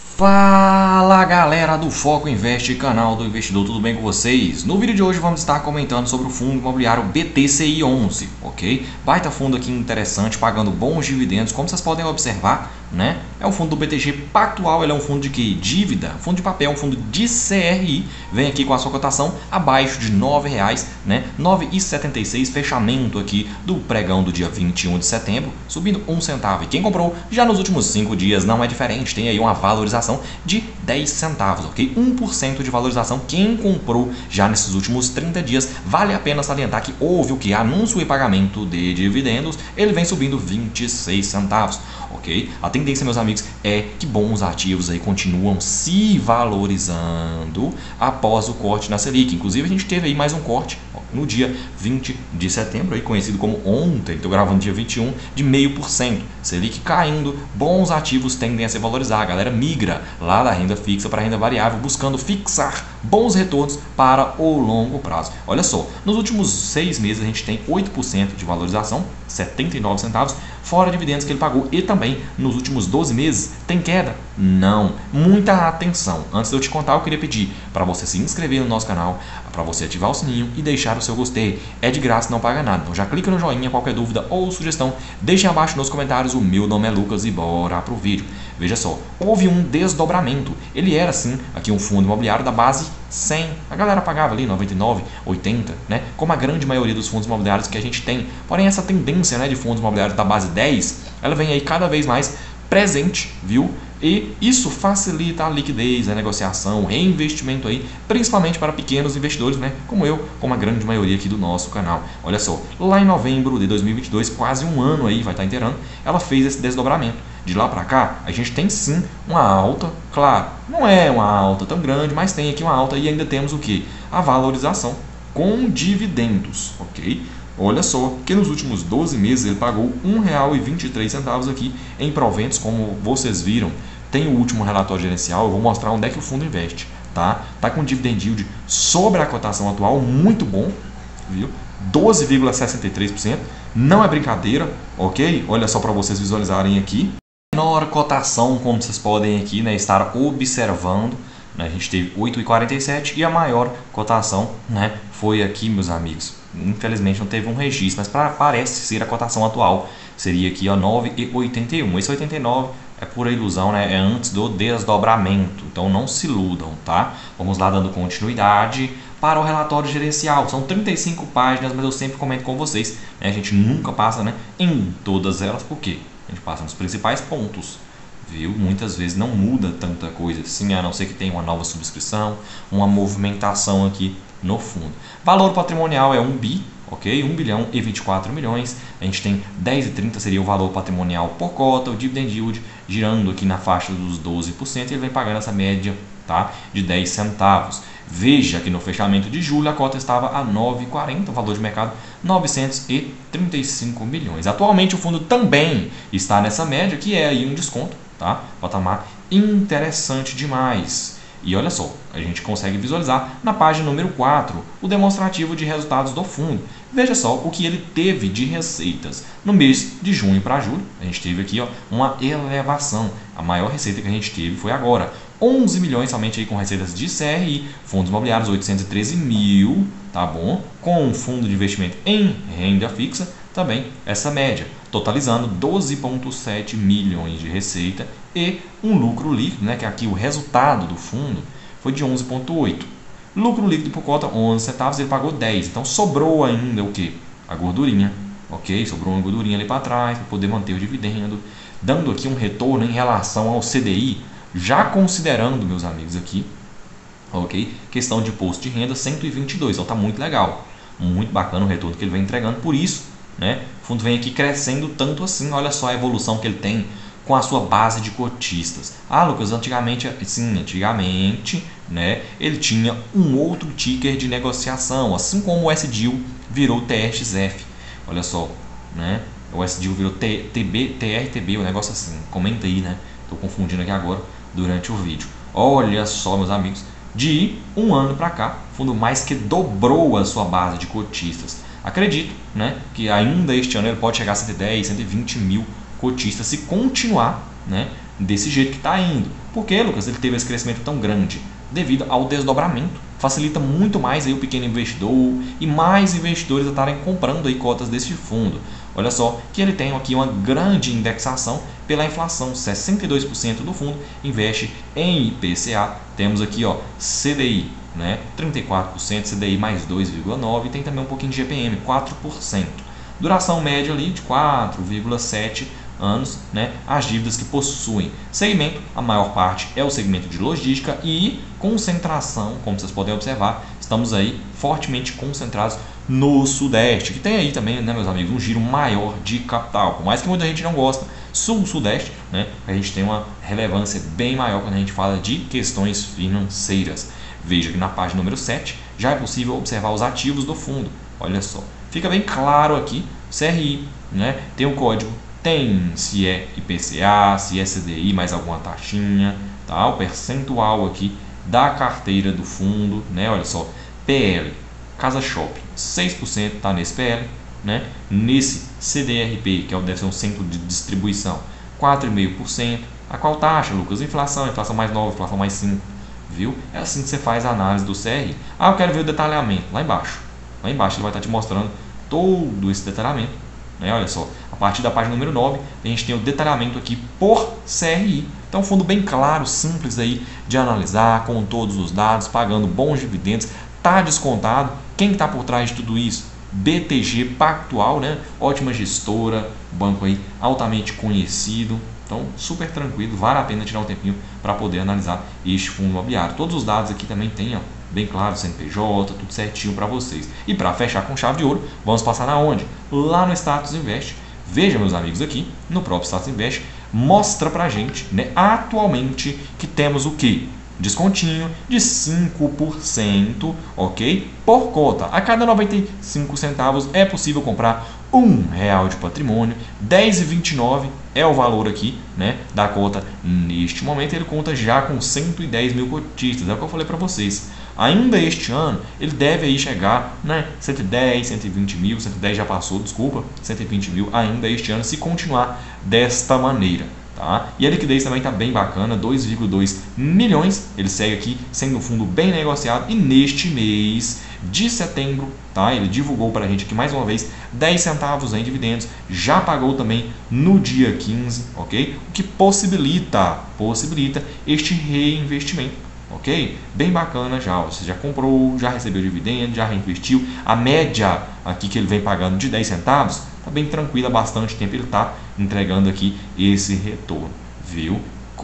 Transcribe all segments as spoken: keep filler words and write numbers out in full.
Fala galera do Foco Invest, canal do investidor, tudo bem com vocês? No vídeo de hoje vamos estar comentando sobre o fundo imobiliário B T C I onze, ok? Baita fundo aqui interessante, pagando bons dividendos, como vocês podem observar, né? É um fundo do B T G Pactual, ele é um fundo de que? Dívida, fundo de papel, um fundo de C R I, vem aqui com a sua cotação abaixo de nove reais, né? nove reais e setenta e seis, fechamento aqui do pregão do dia vinte e um de setembro, subindo um centavo. E quem comprou já nos últimos cinco dias não é diferente, tem aí uma valorização de dez centavos, ok? um por cento de valorização. Quem comprou já nesses últimos trinta dias, vale a pena salientar que houve o que? Anúncio e pagamento de dividendos, ele vem subindo vinte e seis centavos, ok? A tendência, meus amigos, é que bons ativos aí continuam se valorizando após o corte na Selic. Inclusive, a gente teve aí mais um corte no dia vinte de setembro, aí conhecido como ontem, estou gravando dia vinte e um, de zero vírgula cinco por cento. Selic caindo, bons ativos tendem a se valorizar. A galera migra lá da renda fixa para a renda variável, buscando fixar bons retornos para o longo prazo. Olha só, nos últimos seis meses a gente tem oito por cento de valorização, setenta e nove centavos, fora dividendos que ele pagou. E também nos últimos doze meses tem queda? Não. Muita atenção. Antes de eu te contar, eu queria pedir para você se inscrever no nosso canal, para você ativar o sininho e deixar o seu gostei. É de graça, não paga nada. Então já clica no joinha, qualquer dúvida ou sugestão, deixem abaixo nos comentários. O meu nome é Lucas e bora pro vídeo. Veja só, houve um desdobramento. Ele era sim aqui um fundo imobiliário da base cem. A galera pagava ali noventa e nove, oitenta, né? Como a grande maioria dos fundos imobiliários que a gente tem. Porém, essa tendência, né, de fundos imobiliários da base dez, ela vem aí cada vez mais presente, viu? E isso facilita a liquidez, a negociação, o reinvestimento aí, principalmente para pequenos investidores, né? Como eu, como a grande maioria aqui do nosso canal. Olha só, lá em novembro de dois mil e vinte e dois, quase um ano aí, vai estar inteirando, ela fez esse desdobramento. De lá para cá, a gente tem sim uma alta, claro, não é uma alta tão grande, mas tem aqui uma alta e ainda temos o que? A valorização com dividendos, ok? Olha só, que nos últimos doze meses ele pagou um real e vinte e três centavos aqui em proventos, como vocês viram. Tem o último relatório gerencial, eu vou mostrar onde é que o fundo investe, tá? Tá com dividend yield sobre a cotação atual, muito bom, viu? doze vírgula sessenta e três por cento, não é brincadeira, ok? Olha só para vocês visualizarem aqui. Menor cotação, como vocês podem aqui, né, estar observando, né, a gente teve oito vírgula quarenta e sete e a maior cotação, né, foi aqui, meus amigos. Infelizmente não teve um registro, mas pra, parece ser a cotação atual. Seria aqui ó, nove vírgula oitenta e um. Esse oitenta e nove é pura ilusão, né? É antes do desdobramento. Então não se iludam, tá? Vamos lá dando continuidade para o relatório gerencial. São trinta e cinco páginas, mas eu sempre comento com vocês, né? A gente nunca passa, né, em todas elas, por quê? A gente passa nos principais pontos, viu? Muitas vezes não muda tanta coisa assim, a não ser que tenha uma nova subscrição, uma movimentação aqui no fundo. Valor patrimonial é um bi, ok? um bilhão e vinte e quatro milhões. A gente tem dez vírgula trinta seria o valor patrimonial por cota, o dividend yield girando aqui na faixa dos doze por cento e ele vem pagando essa média, tá, de dez centavos. Veja que no fechamento de julho a cota estava a nove vírgula quarenta, o valor de mercado novecentos e trinta e cinco milhões. Atualmente o fundo também está nessa média, que é aí um desconto, tá? Patamar interessante demais. E olha só, a gente consegue visualizar na página número quatro o demonstrativo de resultados do fundo. Veja só o que ele teve de receitas. No mês de junho para julho, a gente teve aqui ó, uma elevação. A maior receita que a gente teve foi agora. onze milhões somente aí com receitas de C R I, fundos imobiliários oitocentos e treze mil, tá bom? Com um fundo de investimento em renda fixa, também essa média, totalizando doze vírgula sete milhões de receita e um lucro líquido, né, que aqui o resultado do fundo foi de onze vírgula oito. Lucro líquido por cota onze centavos, ele pagou dez, então sobrou ainda o que? A gordurinha, ok? Sobrou uma gordurinha ali para trás para poder manter o dividendo, dando aqui um retorno em relação ao C D I, já considerando, meus amigos, aqui, ok? Questão de imposto de renda cento e vinte e dois, então tá muito legal, muito bacana o retorno que ele vem entregando, por isso, né, o fundo vem aqui crescendo tanto assim. Olha só a evolução que ele tem com a sua base de cotistas. Ah, Lucas, antigamente, sim, antigamente, né, ele tinha um outro ticker de negociação, assim como o S D I L virou T X F. Olha só, né, o S D I L virou T B, T R T B, um negócio assim. Comenta aí, né? Estou confundindo aqui agora durante o vídeo. Olha só, meus amigos, de um ano para cá, o fundo mais que dobrou a sua base de cotistas. Acredito, né, que ainda este ano ele pode chegar a cento e dez, cento e vinte mil cotista se continuar, né, desse jeito que está indo. Por que, Lucas, ele teve esse crescimento tão grande? Devido ao desdobramento. Facilita muito mais aí o pequeno investidor e mais investidores a estarem comprando aí cotas desse fundo. Olha só que ele tem aqui uma grande indexação pela inflação. sessenta e dois por cento do fundo investe em I P C A. Temos aqui, ó, C D I, né, trinta e quatro por cento, C D I mais dois vírgula nove por cento e tem também um pouquinho de G P M, quatro por cento. Duração média ali de quatro vírgula sete anos, né, as dívidas que possuem. Segmento, a maior parte é o segmento de logística e concentração, como vocês podem observar, estamos aí fortemente concentrados no Sudeste, que tem aí também, né, meus amigos, um giro maior de capital. Por mais que muita gente não gosta, Sul-Sudeste, né, a gente tem uma relevância bem maior quando a gente fala de questões financeiras. Veja que na página número sete já é possível observar os ativos do fundo. Olha só, fica bem claro aqui, C R I, né, tem o código, tem se é I P C A, se é C D I, mais alguma taxinha, tá? O percentual aqui da carteira do fundo, né? Olha só, P L, Casa Shopping, seis por cento está nesse P L, né? Nesse C D R P, que é o deve ser um centro de distribuição, quatro vírgula cinco por cento. A qual taxa, Lucas? Inflação, inflação mais nove, inflação mais cinco, viu? É assim que você faz a análise do C R I. Ah, eu quero ver o detalhamento, lá embaixo. Lá embaixo ele vai estar te mostrando todo esse detalhamento. Né? Olha só, a partir da página número nove, a gente tem o detalhamento aqui por C R I. Então, um fundo bem claro, simples aí de analisar, com todos os dados, pagando bons dividendos, está descontado. Quem está por trás de tudo isso? B T G Pactual, né? Ótima gestora, banco aí altamente conhecido. Então, super tranquilo, vale a pena tirar um tempinho para poder analisar este fundo imobiliário. Todos os dados aqui também tem, ó, bem claro, C N P J, tudo certinho para vocês. E para fechar com chave de ouro, vamos passar na onde? Lá no Status Invest. Veja, meus amigos, aqui no próprio Status Invest, mostra para a gente, né, atualmente que temos o que? Descontinho de cinco por cento, ok? Por cota. A cada noventa e cinco centavos é possível comprar um real de patrimônio. dez reais e vinte e nove centavos é o valor aqui, né, da cota. Neste momento ele conta já com cento e dez mil cotistas, é o que eu falei para vocês. Ainda este ano ele deve aí chegar, né, cento e dez, cento e vinte mil, cento e dez já passou, desculpa, cento e vinte mil ainda este ano, se continuar desta maneira. Tá? E a liquidez também está bem bacana, dois vírgula dois milhões, ele segue aqui sendo um fundo bem negociado. E neste mês de setembro, tá? Ele divulgou para a gente aqui mais uma vez dez centavos em dividendos, já pagou também no dia quinze, ok? O que possibilita, possibilita este reinvestimento, ok? Bem bacana já, você já comprou, já recebeu dividendo, já reinvestiu. A média aqui que ele vem pagando de dez centavos, tá bem tranquila, há bastante tempo ele está entregando aqui esse retorno, viu?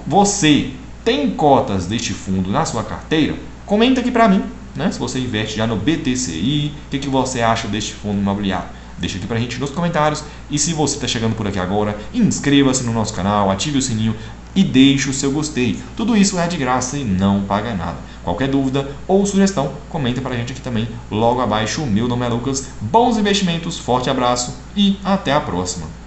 Você tem cotas deste fundo na sua carteira? Comenta aqui para mim, né? Se você investe já no B T C I, o que, que você acha deste fundo imobiliário? Deixa aqui para a gente nos comentários. E se você está chegando por aqui agora, inscreva-se no nosso canal, ative o sininho e deixe o seu gostei. Tudo isso é de graça e não paga nada. Qualquer dúvida ou sugestão, comenta para a gente aqui também logo abaixo. O meu nome é Lucas. Bons investimentos, forte abraço e até a próxima.